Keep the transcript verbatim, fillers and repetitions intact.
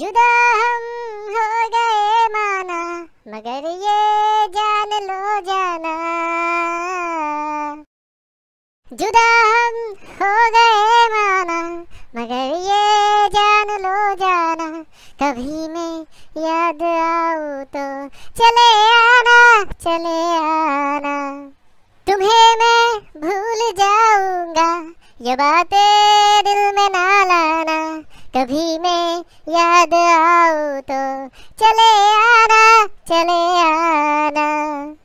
जुदा हम हो गए माना, मगर ये जान लो जाना। जुदा हम हो गए माना, मगर ये जान लो जाना। कभी मैं याद आऊँ तो चले आना, चले आना। तुम्हें मैं भूल जाऊंगा, ये बातें दिल में ना लाना। कभी मैं याद आऊँ तो चले आना, चले आना।